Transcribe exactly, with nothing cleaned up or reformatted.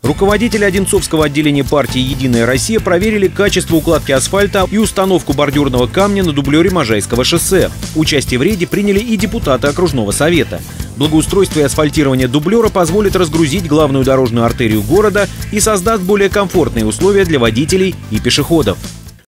Руководители Одинцовского отделения партии «Единая Россия» проверили качество укладки асфальта и установку бордюрного камня на дублере Можайского шоссе. Участие в рейде приняли и депутаты окружного совета. Благоустройство и асфальтирование дублера позволит разгрузить главную дорожную артерию города и создаст более комфортные условия для водителей и пешеходов.